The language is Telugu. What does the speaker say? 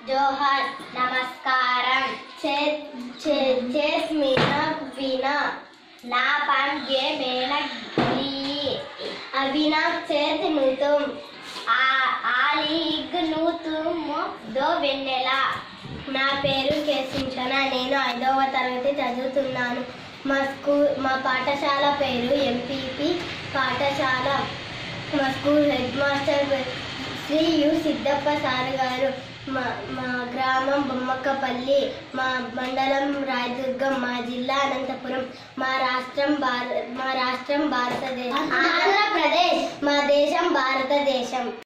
జోహార్ నమస్కారం చేస్ మీనక్ వినా నా పంగే మేనక్ అభినక్ చేత్ నుతుమ్ ఆలిగ్ నుతుమ్ దో వెన్నెల. నా పేరు కేశించన. నేను 5వ తరగతి చదువుతున్నాను. మా పాఠశాల పేరు ఎంపీపీ పాఠశాల. మా school head master Shri U Siddappa sir గారు. మా గ్రామం బొమ్మక్కపల్లి, మా మండలం రాయదుర్గం, మా జిల్లా అనంతపురం, మా రాష్ట్రం భారతదేశం, ఆంధ్రప్రదేశ్, మా దేశం భారతదేశం.